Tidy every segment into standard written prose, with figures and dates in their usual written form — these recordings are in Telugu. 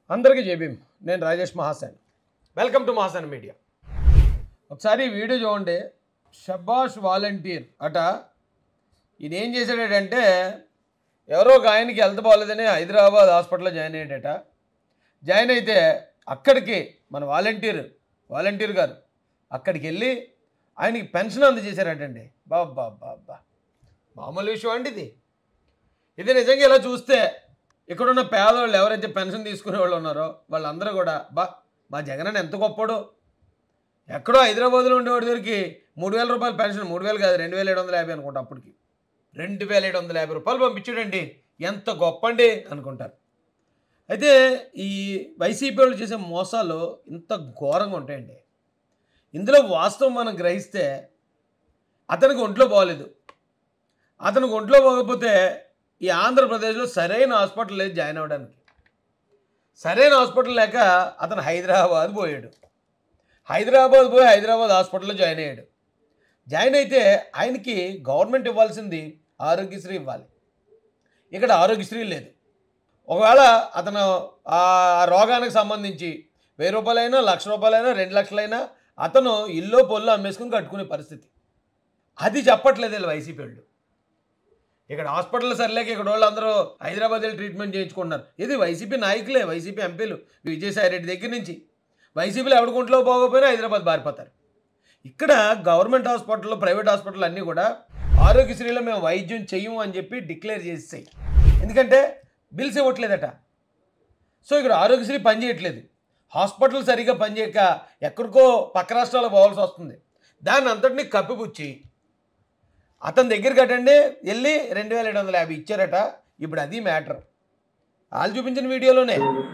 అందరికీ జై భీమ్. నేను Rajesh Mahasen. Welcome to Mahasen media. ఒకసారి ఈ వీడియో చూడండి. షబాష్ వాలంటీర్ అట ఈయన ఏం చేశాడంటే ఎవరో ఒక ఆయనకి హెల్త్ బాగోలేదని హైదరాబాద్ హాస్పిటల్లో జాయిన్ అయ్యాడట. జాయిన్ అయితే అక్కడికి మన వాలంటీర్ గారు అక్కడికి వెళ్ళి ఆయనకి పెన్షన్ అందజేశారటండి. బాబా బాబా మామూలు విషయం అండి ఇది నిజంగా ఇలా చూస్తే ఇక్కడున్న పేదవాళ్ళు ఎవరైతే పెన్షన్ తీసుకునే వాళ్ళు ఉన్నారో వాళ్ళందరూ కూడా మా జగన్ ఎంత గొప్పడో. ఎక్కడో హైదరాబాద్లో ఉండేవాడి దగ్గరికి 3,000 రూపాయలు పెన్షన్, 3,000 కాదు 2,750 అనుకుంటా, అప్పటికి 2,750 రూపాయలు పంపించాడండి. ఎంత గొప్ప అండి అనుకుంటారు. అయితే ఈ వైసీపీ వాళ్ళు చేసే మోసాలు ఇంత ఘోరంగా ఉంటాయండి. ఇందులో వాస్తవం మనం గ్రహిస్తే అతనికి ఒంట్లో బాగోలేదు. అతనికి ఒంట్లో బాగోకపోతే ఈ ఆంధ్రప్రదేశ్లో సరైన హాస్పిటల్ లేదు జాయిన్ అవ్వడానికి. సరైన హాస్పిటల్ లేక అతను హైదరాబాద్ పోయాడు. హైదరాబాద్ హాస్పిటల్లో జాయిన్ అయ్యాడు. జాయిన్ అయితే ఆయనకి గవర్నమెంట్ ఇవ్వాల్సింది ఆరోగ్యశ్రీ ఇవ్వాలి. ఇక్కడ ఆరోగ్యశ్రీ లేదు. ఒకవేళ అతను ఆ రోగానికి సంబంధించి 1,000 రూపాయలైనా, 1,00,000 రూపాయలైనా, 2 లక్షలైనా అతను ఇల్లో పొల్లో అమ్మేసుకుని కట్టుకునే పరిస్థితి. అది చెప్పట్లేదు వీళ్ళు వైసీపీ వాళ్ళు. ఇక్కడ హాస్పిటల్ సరిలేక ఇక్కడ వాళ్ళు అందరూ హైదరాబాద్ వెళ్ళి ట్రీట్మెంట్ చేయించుకుంటున్నారు. ఇది వైసీపీ నాయకులే, వైసీపీ ఎంపీలు, విజయసాయి రెడ్డి దగ్గర నుంచి. వైసీపీలో ఎవడుకుంట్లో పోకపోయినా హైదరాబాద్ బారిపోతారు. ఇక్కడ గవర్నమెంట్ హాస్పిటల్లో, ప్రైవేట్ హాస్పిటల్ అన్నీ కూడా ఆరోగ్యశ్రీలో మేము వైద్యం చెయ్యము అని చెప్పి డిక్లేర్ చేసేసాయి. ఎందుకంటే బిల్స్ ఇవ్వట్లేదట. సో ఇక్కడ ఆరోగ్యశ్రీ పనిచేయట్లేదు. హాస్పిటల్ సరిగ్గా పనిచేయక ఎక్కడికో పక్క రాష్ట్రాలకు పోవాల్సి వస్తుంది. దాన్ని అంతటినీ కప్పిపుచ్చి అతని దగ్గరికి అటండి వెళ్ళి 2,750 ఇచ్చారట. ఇప్పుడు అది మ్యాటర్. వాళ్ళు చూపించిన వీడియోలోనే.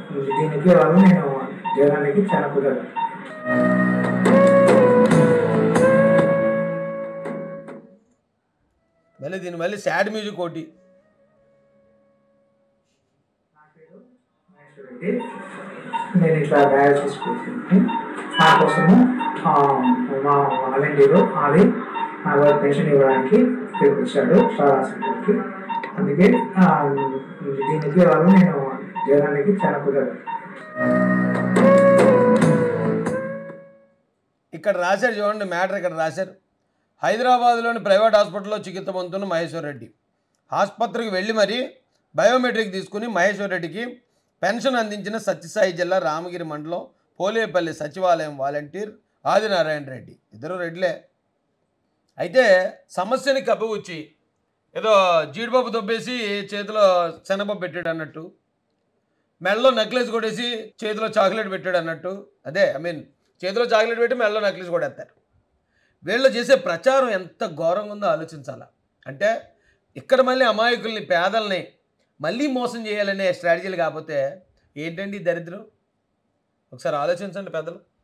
మళ్ళీ సాడ్ మ్యూజిక్ ఒకటి. నేను ఇట్లా డయాలసిస్ కూర్చుంటే నా కోసము మా వాలంటీరు అది నాకు పెన్షన్ ఇవ్వడానికి పిలిపించాడు చాలా సెంటర్కి. అందుకే దీనికి వల్ల నేను జనానికి చాలా కుదరదు. ఇక్కడ రాశారు చూడండి మ్యాటర్. ఇక్కడ రాశారు, హైదరాబాద్లోని ప్రైవేట్ హాస్పిటల్లో చికిత్స పొందుతున్న మహేశ్వర్ రెడ్డి ఆసుపత్రికి వెళ్ళి మరీ బయోమెట్రిక్ తీసుకుని మహేశ్వర్ రెడ్డికి పెన్షన్ అందించిన సత్యసాయి జిల్లా రామగిరి మండలం పోలేపల్లి సచివాలయం వాలంటీర్ ఆదినారాయణ రెడ్డి. ఇద్దరు రెడ్లే. అయితే సమస్యని కప్పిపుచ్చి ఏదో జీడిపప్పు దొబ్బేసి చేతిలో శనగపప్పు పెట్టాడు అన్నట్టు, మెడలో నెక్లెస్ కొట్టేసి చేతిలో చాక్లెట్ పెట్టాడు అన్నట్టు. చేతిలో చాక్లెట్ పెట్టి మెడలో నెక్లెస్ కొట్టేస్తారు. వీళ్ళు చేసే ప్రచారం ఎంత ఘోరంగా ఉందో ఆలోచించాలా. అంటే ఇక్కడ మళ్ళీ అమాయకుల్ని, పేదల్ని మళ్ళీ మోసం చేయాలనే స్ట్రాటజీలు కాకపోతే ఏంటండి దరిద్రం? ఒకసారి ఆలోచించండి పెద్దలు.